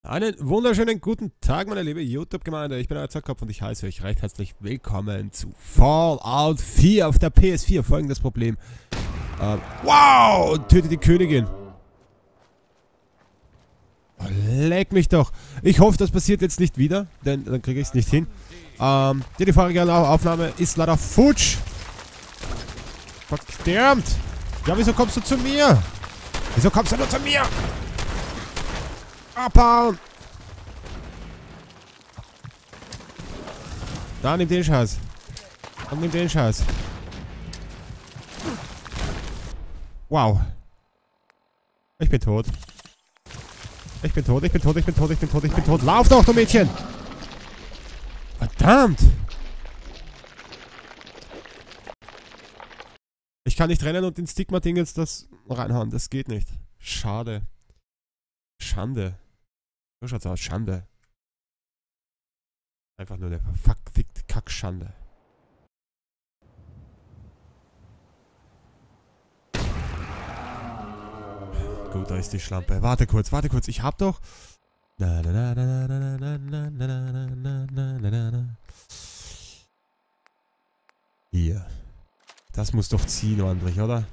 Einen wunderschönen guten Tag, meine liebe YouTube-Gemeinde. Ich bin euer Zockkopf und ich heiße euch recht herzlich willkommen zu Fallout 4 auf der PS4. Folgendes Problem. Wow! Töte die Königin. Oh, leck mich doch. Ich hoffe, das passiert jetzt nicht wieder, denn dann kriege ich es nicht hin. Die vorige Aufnahme ist leider futsch. Verdammt! Ja, wieso kommst du zu mir? Wieso kommst du nur zu mir? Abhauen! Da, nimm den Scheiß. Und nimm den Scheiß. Wow. Ich bin tot. Ich bin tot, ich bin tot, ich bin tot, ich bin tot, ich bin tot. Lauf doch, du Mädchen! Verdammt! Ich kann nicht rennen und den Stigma-Ding jetzt das reinhauen. Das geht nicht. Schade. Schande. So schaut's aus. Schande. Einfach nur eine verfickte Kackschande. Gut, da ist die Schlampe. Warte kurz, warte kurz. Ich hab doch... Hier. Das muss doch ziehen ordentlich, oder?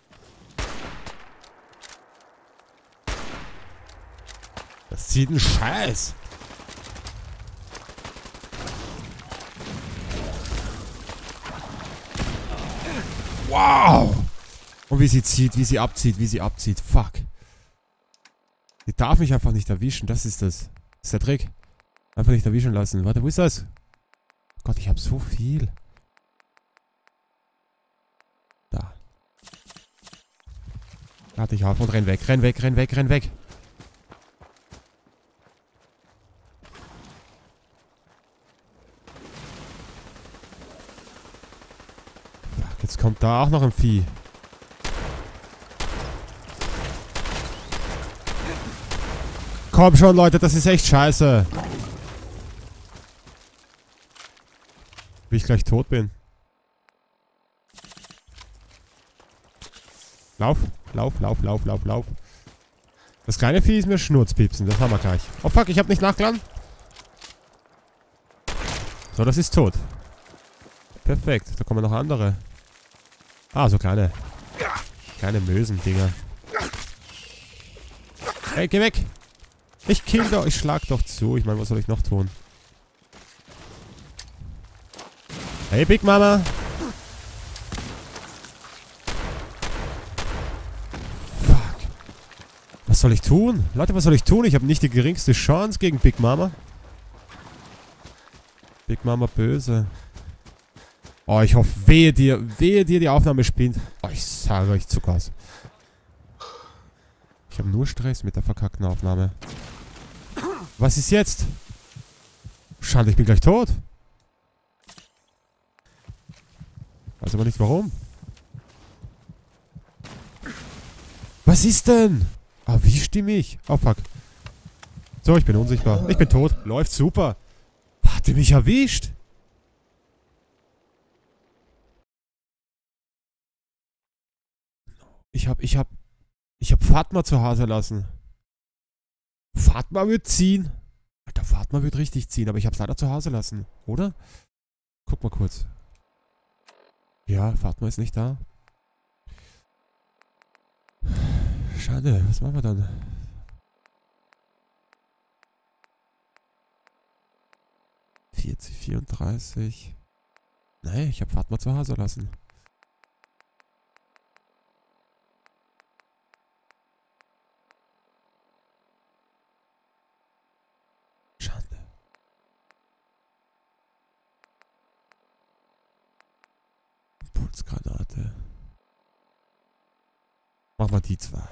Das zieht einen Scheiß. Wow. Und wie sie zieht, wie sie abzieht, wie sie abzieht. Fuck. Die darf mich einfach nicht erwischen. Das ist das. Das ist der Trick. Einfach nicht erwischen lassen. Warte, wo ist das? Gott, ich habe so viel. Da. Warte ich auf und renn weg, renn weg, renn weg, renn weg. Jetzt kommt da auch noch ein Vieh. Komm schon, Leute, das ist echt scheiße. Wie ich gleich tot bin. Lauf, lauf, lauf, lauf, lauf, lauf. Das kleine Vieh ist mir Schnurzpiepsen, das haben wir gleich. Oh fuck, ich hab nicht nachgeladen. So, das ist tot. Perfekt, da kommen noch andere. Ah, so kleine Mösen-Dinger. Hey, geh weg! Ich kill doch, ich schlag doch zu. Ich meine, was soll ich noch tun? Hey, Big Mama! Fuck. Was soll ich tun? Leute, was soll ich tun? Ich habe nicht die geringste Chance gegen Big Mama. Big Mama böse. Oh, ich hoffe, wehe dir die Aufnahme spinnt. Oh, ich sage euch Zuckers. Ich habe nur Stress mit der verkackten Aufnahme. Was ist jetzt? Schade, ich bin gleich tot. Weiß aber nicht warum. Was ist denn? Ah, wie stimmig? Oh, fuck. So, ich bin unsichtbar. Ich bin tot. Läuft super. Hat er mich erwischt? Ich hab Fatma zu Hause lassen. Fatma wird ziehen. Alter, Fatma wird richtig ziehen, aber ich hab's leider zu Hause lassen, oder? Guck mal kurz. Ja, Fatma ist nicht da. Schade, was machen wir dann? ...40, 34... Nein, ich hab Fatma zu Hause lassen. Schande. Pulsgranate. Mach mal die zwei.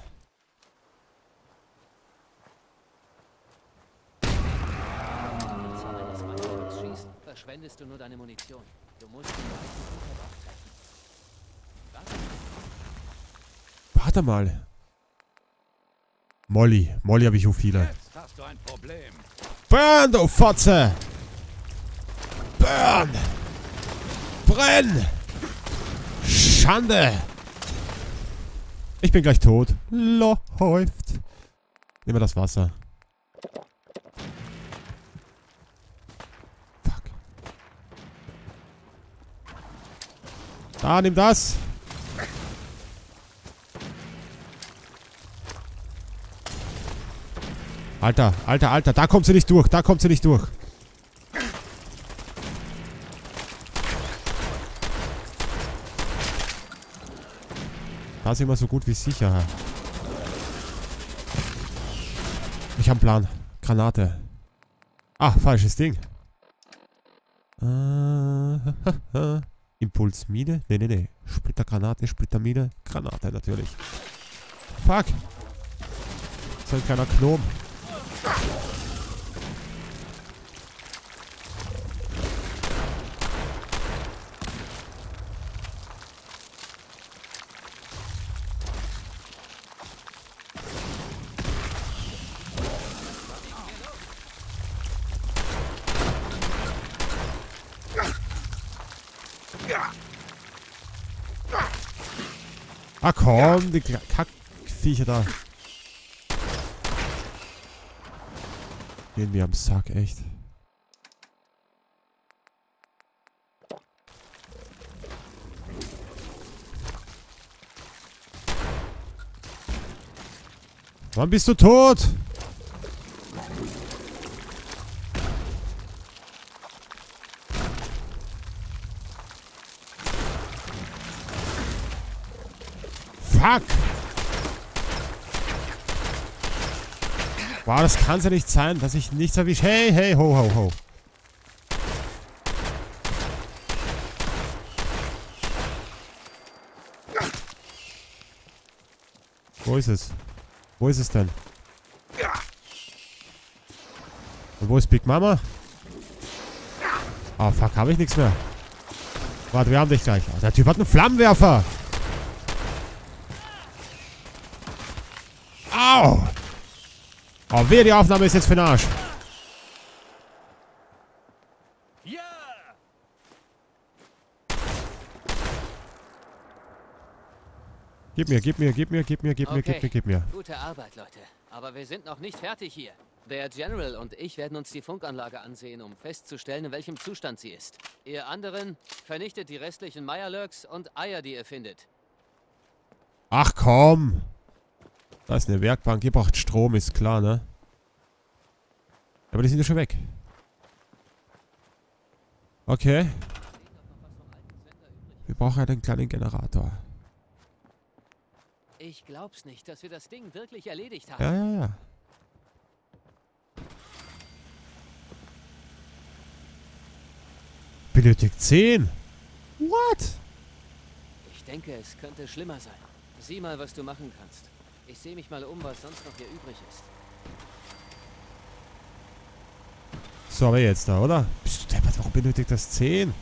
Verschwendest du nur deine Munition. Du musst den weißen Unterbach treffen. Was? Warte mal. Molly habe ich so viele. Jetzt hast du ein Problem. Burn, du Fotze! Burn! Brenn! Schande! Ich bin gleich tot. Läuft. Nehmen wir das Wasser. Da, nimm das. Alter, Alter, Alter. Da kommt sie nicht durch. Da kommt sie nicht durch. Da ist immer so gut wie sicher. Ich habe einen Plan. Granate. Ah, falsches Ding. Impulsmine? Nee, nee, nee. Splittergranate, Splittermine. Granate natürlich. Fuck. So ein kleiner Gnom. Ah komm, die Kackviecher da. Gehen mir am Sack, echt. Wann bist du tot? Fuck! Wow, das kann's ja nicht sein, dass ich nichts erwische. Hey, hey, ho, ho, ho. Wo ist es? Wo ist es denn? Und wo ist Big Mama? Oh, fuck, habe ich nichts mehr. Warte, wir haben dich gleich. Oh, der Typ hat einen Flammenwerfer. Au! Oh, wehe, die Aufnahme ist jetzt für den Arsch. Ja! Gib mir, gib mir, gib mir, gib mir, gib mir, Okay. gib mir, gib mir. Gute Arbeit, Leute. Aber wir sind noch nicht fertig hier. Der General und ich werden uns die Funkanlage ansehen, um festzustellen, in welchem Zustand sie ist. Ihr anderen vernichtet die restlichen Mirelurks und Eier, die ihr findet. Ach komm. Da ist eine Werkbank. Ihr braucht Strom, ist klar, ne? Aber die sind ja schon weg. Okay. Wir brauchen ja den kleinen Generator. Ich glaub's nicht, dass wir das Ding wirklich erledigt haben. Ja, ja, ja. Benötigt 10. What? Ich denke, es könnte schlimmer sein. Sieh mal, was du machen kannst. Ich sehe mich mal um, was sonst noch hier übrig ist. So, aber jetzt da, oder? Bist du deppert? Warum benötigt das 10?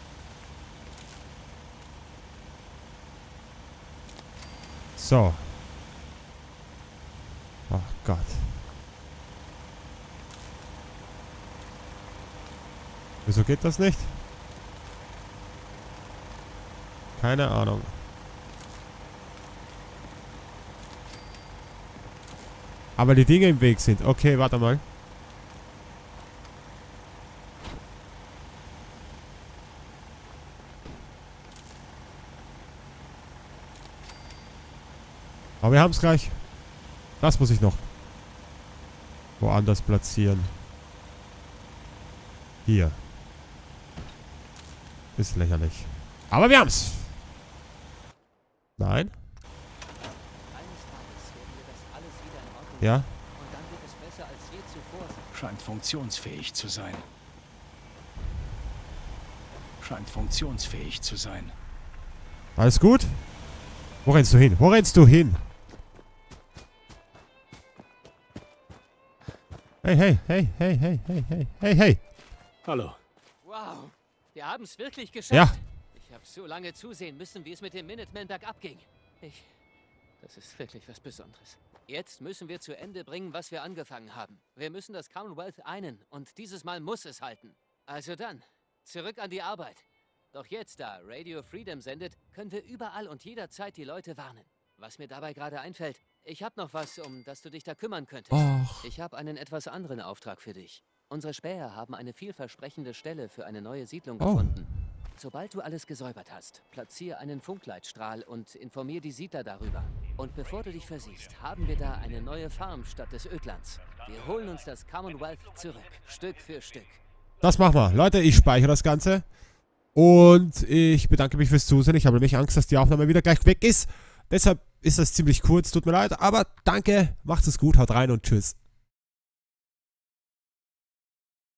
So. Ach Gott. Wieso geht das nicht? Keine Ahnung. Aber die Dinge im Weg sind. Okay, warte mal. Aber wir haben es gleich. Das muss ich noch woanders platzieren. Hier. Ist lächerlich. Aber wir haben's. Nein? Eines Tages werden wir das alles wieder in Ordnung Ja? bringen. Und dann wird es besser als je zuvor sein. Scheint funktionsfähig zu sein. Scheint funktionsfähig zu sein. Alles gut? Wo rennst du hin? Wo rennst du hin? Hey, hey, hey, hey, hey, hey, hey, hey, hey. Hallo. Wow, wir haben es wirklich geschafft. Ja. Ich habe so lange zusehen müssen, wie es mit dem Minuteman bergab ging. Das ist wirklich was Besonderes. Jetzt müssen wir zu Ende bringen, was wir angefangen haben. Wir müssen das Commonwealth einen und dieses Mal muss es halten. Also dann, zurück an die Arbeit. Doch jetzt, da Radio Freedom sendet, können wir überall und jederzeit die Leute warnen. Was mir dabei gerade einfällt, ich habe noch was, um das du dich da kümmern könntest. Och. Ich habe einen etwas anderen Auftrag für dich. Unsere Späher haben eine vielversprechende Stelle für eine neue Siedlung Oh. gefunden. Sobald du alles gesäubert hast, platziere einen Funkleitstrahl und informier die Siedler darüber. Und bevor du dich versiehst, haben wir da eine neue Farm statt des Ödlands. Wir holen uns das Commonwealth zurück, Stück für Stück. Das machen wir. Leute, ich speichere das Ganze. Und ich bedanke mich fürs Zusehen. Ich habe nämlich Angst, dass die Aufnahme wieder gleich weg ist. Deshalb ist das ziemlich kurz, tut mir leid. Aber danke, macht es gut, haut rein und tschüss.